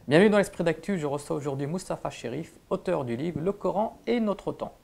Bienvenue dans l'Esprit d'Actu, je reçois aujourd'hui Moustapha Chérif, auteur du livre Le Coran et notre temps.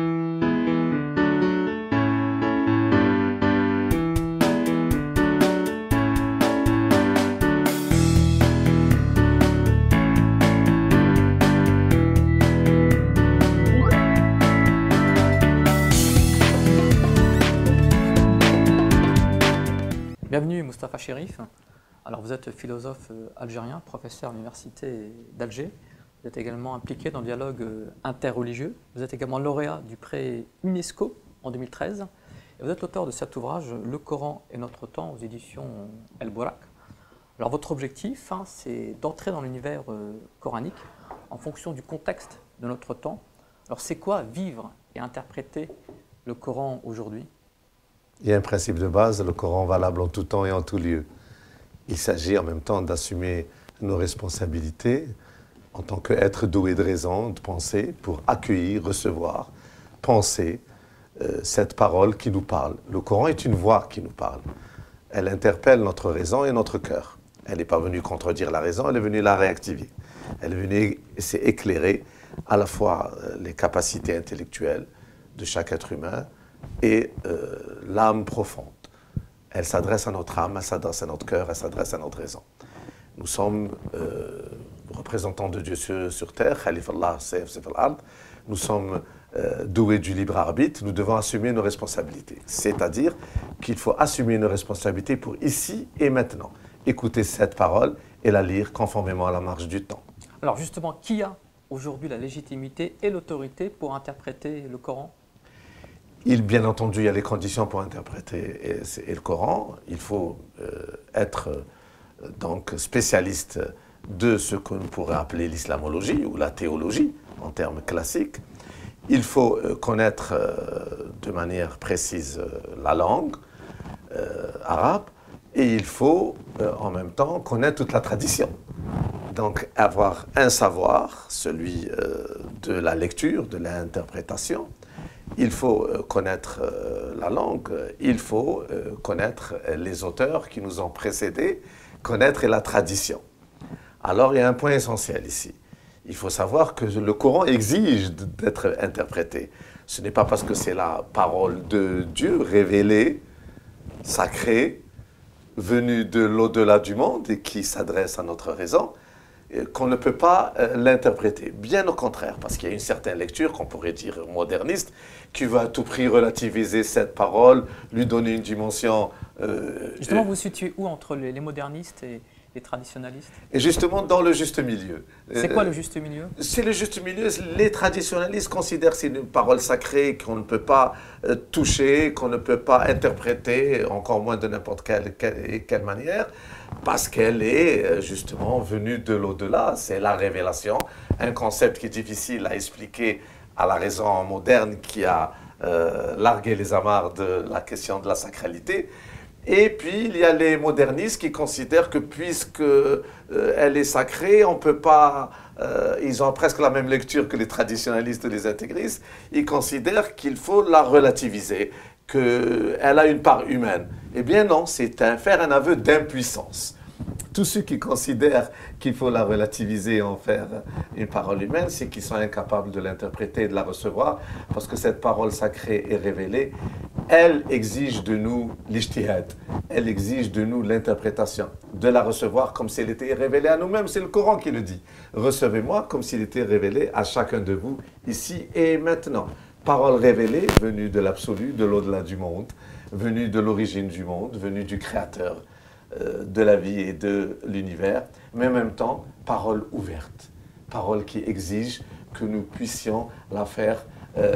Bienvenue Moustapha Chérif. Alors vous êtes philosophe algérien, professeur à l'université d'Alger. Vous êtes également impliqué dans le dialogue interreligieux. Vous êtes également lauréat du prix UNESCO en 2013. Et vous êtes l'auteur de cet ouvrage, Le Coran et notre temps, aux éditions El Bourak. Alors votre objectif, c'est d'entrer dans l'univers coranique en fonction du contexte de notre temps. Alors c'est quoi vivre et interpréter le Coran aujourd'hui ? Il y a un principe de base, le Coran valable en tout temps et en tout lieu. Il s'agit en même temps d'assumer nos responsabilités en tant qu'être doué de raison, de pensée, pour accueillir, recevoir, penser cette parole qui nous parle. Le Coran est une voix qui nous parle. Elle interpelle notre raison et notre cœur. Elle n'est pas venue contredire la raison, elle est venue la réactiver. Elle est venue éclairer à la fois les capacités intellectuelles de chaque être humain et l'âme profonde. Elle s'adresse à notre âme, elle s'adresse à notre cœur, elle s'adresse à notre raison. Nous sommes représentants de Dieu sur terre, Khalif Allah, Sayyf al-Ard. Nous sommes doués du libre arbitre, nous devons assumer nos responsabilités. C'est-à-dire qu'il faut assumer nos responsabilités pour ici et maintenant. Écouter cette parole et la lire conformément à la marche du temps. Alors justement, qui a aujourd'hui la légitimité et l'autorité pour interpréter le Coran ? Bien entendu, il y a les conditions pour interpréter le Coran. Il faut être donc spécialiste de ce qu'on pourrait appeler l'islamologie ou la théologie en termes classiques. Il faut connaître de manière précise la langue arabe et il faut en même temps connaître toute la tradition. Donc avoir un savoir, celui de la lecture, de l'interprétation. Il faut connaître la langue, il faut connaître les auteurs qui nous ont précédés, connaître la tradition. Alors il y a un point essentiel ici. Il faut savoir que le Coran exige d'être interprété. Ce n'est pas parce que c'est la parole de Dieu révélée, sacrée, venue de l'au-delà du monde et qui s'adresse à notre raison, qu'on ne peut pas l'interpréter. Bien au contraire, parce qu'il y a une certaine lecture, qu'on pourrait dire moderniste, qui veut à tout prix relativiser cette parole, lui donner une dimension... Justement, vous vous situez où entre les modernistes et les traditionalistes ? Et justement, dans le juste milieu. C'est quoi le juste milieu ? C'est le juste milieu. Les traditionalistes considèrent que c'est une parole sacrée qu'on ne peut pas toucher, qu'on ne peut pas interpréter, encore moins de n'importe quelle manière, parce qu'elle est justement venue de l'au-delà. C'est la révélation, un concept qui est difficile à expliquer à la raison moderne qui a largué les amarres de la question de la sacralité. Et puis, il y a les modernistes qui considèrent que puisque elle est sacrée, on peut pas... ils ont presque la même lecture que les traditionalistes ou les intégristes. Ils considèrent qu'il faut la relativiser, qu'elle a une part humaine. Eh bien non, c'est faire un aveu d'impuissance. Tous ceux qui considèrent qu'il faut la relativiser et en faire une parole humaine, c'est qu'ils sont incapables de l'interpréter et de la recevoir, parce que cette parole sacrée est révélée. Elle exige de nous l'ijtihad, elle exige de nous l'interprétation, de la recevoir comme si elle était révélée à nous-mêmes. C'est le Coran qui le dit. Recevez-moi comme s'il était révélé à chacun de vous, ici et maintenant. Parole révélée, venue de l'absolu, de l'au-delà du monde, venue de l'origine du monde, venue du Créateur de la vie et de l'univers, mais en même temps, parole ouverte, parole qui exige que nous puissions la faire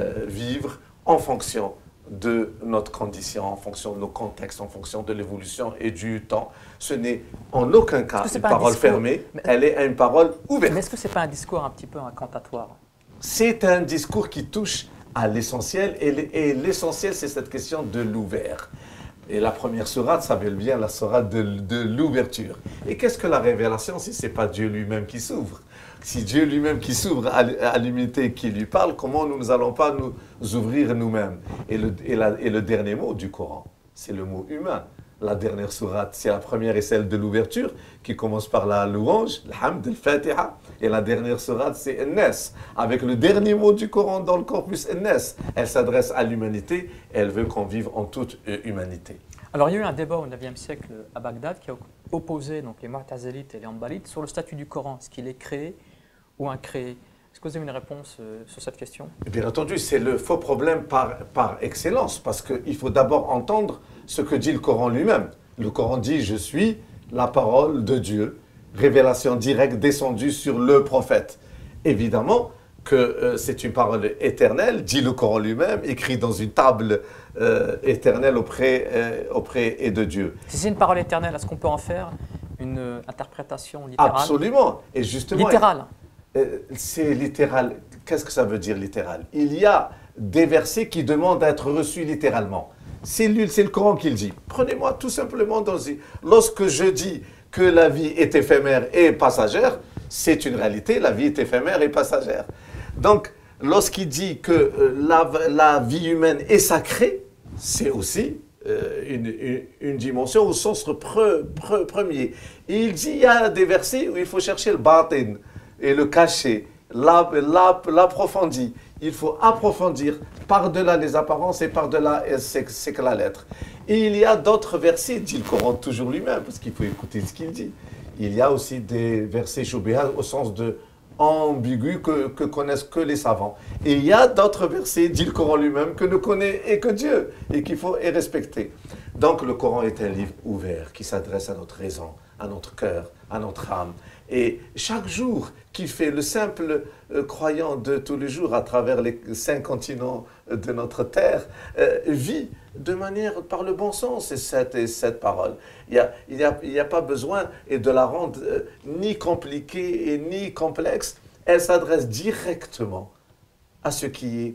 vivre en fonction de notre condition, en fonction de nos contextes, en fonction de l'évolution et du temps. Ce n'est en aucun cas une parole fermée, elle est une parole ouverte. Mais est-ce que ce n'est pas un discours un petit peu incantatoire ? C'est un discours qui touche à l'essentiel, et l'essentiel, c'est cette question de l'ouvert. Et la première sourate s'appelle bien la sourate de l'ouverture. Et qu'est-ce que la révélation si ce n'est pas Dieu lui-même qui s'ouvre ? Si Dieu lui-même qui s'ouvre à l'humanité qui lui parle, comment nous n'allons pas nous ouvrir nous-mêmes ? Et le dernier mot du Coran, c'est le mot humain. la dernière sourate, c'est la première et celle de l'ouverture, qui commence par la louange, l'hamd, al-Fatiha. Et la dernière sourate, c'est An-Nas, avec le dernier mot du Coran dans le corpus An-Nas. Elle s'adresse à l'humanité, elle veut qu'on vive en toute humanité. Alors il y a eu un débat au IXe siècle à Bagdad qui a opposé donc, les Mu'tazilites et les Hanbalites sur le statut du Coran, est-ce qu'il est créé ou incréé? Est-ce que vous avez une réponse sur cette question? Bien entendu, c'est le faux problème par excellence, parce qu'il faut d'abord entendre ce que dit le Coran lui-même. Le Coran dit « Je suis la parole de Dieu », révélation directe descendue sur le prophète. Évidemment que c'est une parole éternelle, dit le Coran lui-même, écrit dans une table éternelle auprès de Dieu. Si c'est une parole éternelle, est-ce qu'on peut en faire une interprétation littérale? Absolument. Et justement, littérale. C'est littéral. Qu'est-ce que ça veut dire littéral? Il y a des versets qui demandent à être reçus littéralement. C'est le Coran qui le dit. Prenez-moi tout simplement lorsque je dis que la vie est éphémère et passagère, c'est une réalité, la vie est éphémère et passagère. Donc, lorsqu'il dit que la vie humaine est sacrée, c'est aussi une dimension au sens premier. Et il dit, il y a des versets où il faut chercher le batin et le cacher, l'approfondir. Il faut approfondir par-delà les apparences et par-delà c'est que la lettre. Et il y a d'autres versets, dit le Coran toujours lui-même, parce qu'il faut écouter ce qu'il dit. Il y a aussi des versets shubha au sens de ambigu que connaissent que les savants. Et il y a d'autres versets, dit le Coran lui-même, que ne connaît et que Dieu, et qu'il faut respecter. Donc le Coran est un livre ouvert qui s'adresse à notre raison, à notre cœur, à notre âme. Et chaque jour qui fait le simple croyant de tous les jours à travers les 5 continents de notre terre vit de manière par le bon sens cette parole. Il n'y a pas besoin de la rendre ni compliquée et ni complexe. Elle s'adresse directement à ce qui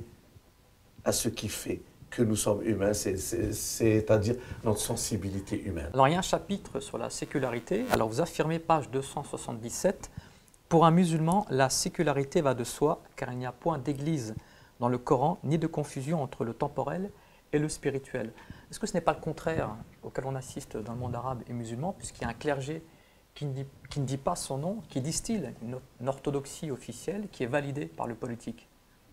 fait que nous sommes humains, c'est-à-dire notre sensibilité humaine. Alors il y a un chapitre sur la sécularité. Alors vous affirmez, page 277, « Pour un musulman, la sécularité va de soi, car il n'y a point d'église dans le Coran, ni de confusion entre le temporel et le spirituel. » Est-ce que ce n'est pas le contraire auquel on assiste dans le monde arabe et musulman, puisqu'il y a un clergé qui ne dit pas son nom, qui distille une orthodoxie officielle qui est validée par le politique?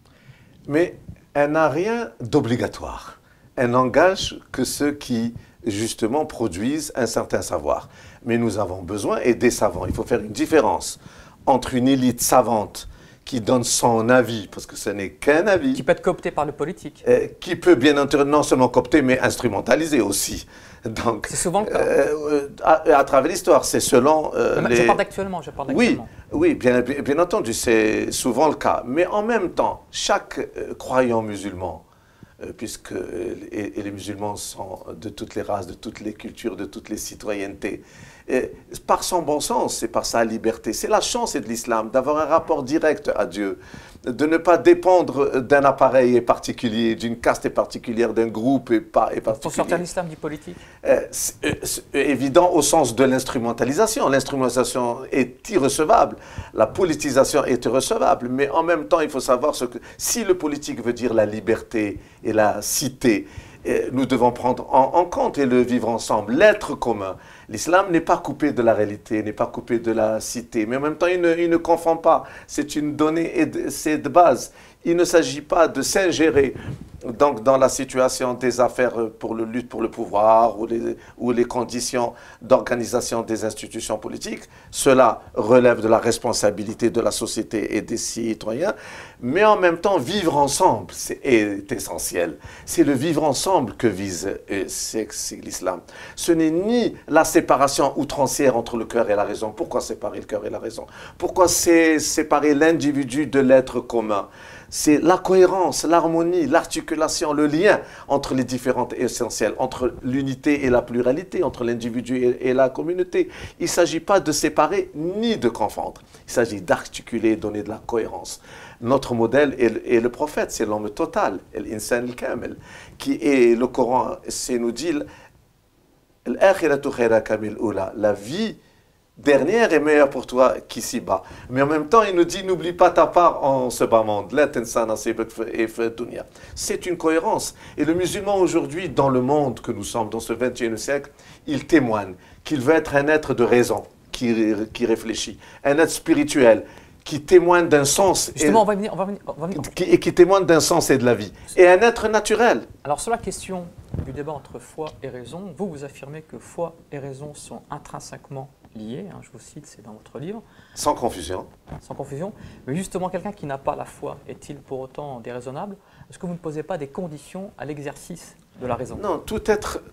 Mais elle n'a rien d'obligatoire. Elle n'engage que ceux qui, justement, produisent un certain savoir. Mais nous avons besoin, et des savants, il faut faire une différence entre une élite savante qui donne son avis, parce que ce n'est qu'un avis. Qui peut être coopté par le politique. Qui peut bien entendu non seulement coopter, mais instrumentaliser aussi. C'est souvent le cas. À travers l'histoire, c'est selon Je parle d'actuellement, Oui, bien entendu, c'est souvent le cas. Mais en même temps, chaque croyant musulman, puisque les musulmans sont de toutes les races, de toutes les cultures, de toutes les citoyennetés, par son bon sens et par sa liberté. C'est la chance de l'islam d'avoir un rapport direct à Dieu, de ne pas dépendre d'un appareil particulier, d'une caste particulière, d'un groupe particulier. Pour sortir l'islam du politique? C'est évident au sens de l'instrumentalisation. L'instrumentalisation est irrecevable, la politisation est irrecevable, mais en même temps, il faut savoir si le politique veut dire la liberté et la cité, nous devons prendre en compte et le vivre ensemble, l'être commun. L'islam n'est pas coupé de la réalité, n'est pas coupé de la cité, mais en même temps, il ne confond pas. C'est une donnée et c'est de base. Il ne s'agit pas de s'ingérer donc, dans la situation des affaires pour la lutte pour le pouvoir ou les conditions d'organisation des institutions politiques. Cela relève de la responsabilité de la société et des citoyens. Mais en même temps, vivre ensemble est essentiel. C'est le vivre ensemble que vise l'islam. Ce n'est ni la séparation outrancière entre le cœur et la raison. Pourquoi séparer le cœur et la raison? Pourquoi séparer l'individu de l'être commun? C'est la cohérence, l'harmonie, l'articulation, le lien entre les différentes essentiels, entre l'unité et la pluralité, entre l'individu et la communauté. Il ne s'agit pas de séparer ni de confondre. Il s'agit d'articuler et donner de la cohérence. Notre modèle est le prophète, c'est l'homme total, l'insan al-kamil, qui est le Coran, c'est nous dit la vie dernière est meilleure pour toi qu'ici-bas. Mais en même temps, il nous dit, n'oublie pas ta part en ce bas monde. C'est une cohérence. Et le musulman aujourd'hui, dans le monde que nous sommes, dans ce 21e siècle, il témoigne qu'il veut être un être de raison, qui réfléchit, un être spirituel, qui témoigne d'un sens. Justement, on va venir. Et qui témoigne d'un sens et de la vie. Et un être naturel. Alors, sur la question du débat entre foi et raison, vous affirmez que foi et raison sont intrinsèquement liés. Je vous cite, c'est dans votre livre. Sans confusion. Sans confusion. Mais justement, quelqu'un qui n'a pas la foi est-il pour autant déraisonnable? Est-ce que vous ne posez pas des conditions à l'exercice de la raison? Non, tout être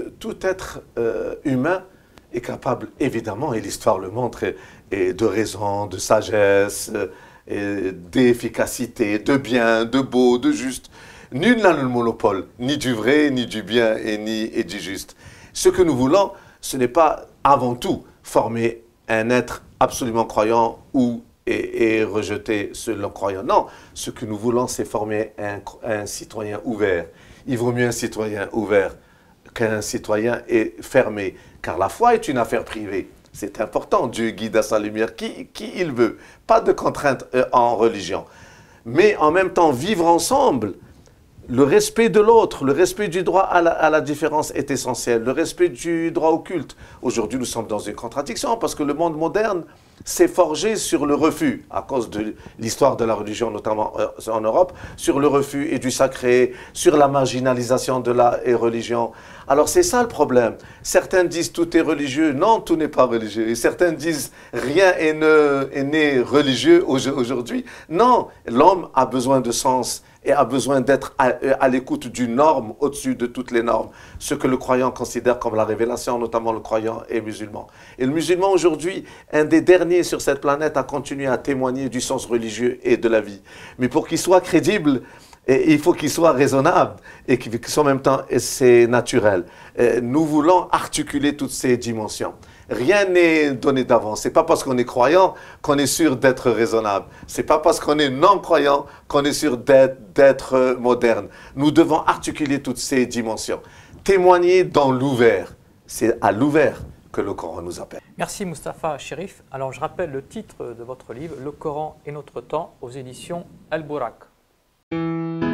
humain est capable, évidemment, et l'histoire le montre, et de raison, de sagesse, d'efficacité, de bien, de beau, de juste. Nul n'a le monopole, ni du vrai, ni du bien, et du juste. Ce que nous voulons, ce n'est pas avant tout former un être absolument croyant et rejeter ce non-croyant. Non, ce que nous voulons, c'est former un citoyen ouvert. Il vaut mieux un citoyen ouvert qu'un citoyen fermé, car la foi est une affaire privée. C'est important, Dieu guide à sa lumière qui il veut. Pas de contraintes en religion. Mais en même temps, vivre ensemble, le respect de l'autre, le respect du droit à la différence est essentiel. Le respect du droit au culte. Aujourd'hui, nous sommes dans une contradiction parce que le monde moderne s'est forgé sur le refus, à cause de l'histoire de la religion, notamment en Europe, sur le refus et du sacré, sur la marginalisation de la religion. Alors c'est ça le problème. Certains disent tout est religieux. Non, tout n'est pas religieux. Et certains disent rien est né religieux aujourd'hui. Non, l'homme a besoin de sens et a besoin d'être à l'écoute d'une norme au-dessus de toutes les normes. Ce que le croyant considère comme la révélation, notamment le croyant et musulman. Et le musulman aujourd'hui, un des derniers sur cette planète, a continué à témoigner du sens religieux et de la vie. Mais pour qu'il soit crédible, il faut qu'il soit raisonnable et qu'il soit en même temps c'est naturel. Nous voulons articuler toutes ces dimensions. Rien n'est donné d'avance. C'est pas parce qu'on est croyant qu'on est sûr d'être raisonnable. C'est pas parce qu'on est non-croyant qu'on est sûr d'être moderne. Nous devons articuler toutes ces dimensions. Témoigner dans l'ouvert. C'est à l'ouvert que le Coran nous appelle. Merci Mustapha Chérif. Alors je rappelle le titre de votre livre, Le Coran et notre temps, aux éditions Al-Bourak.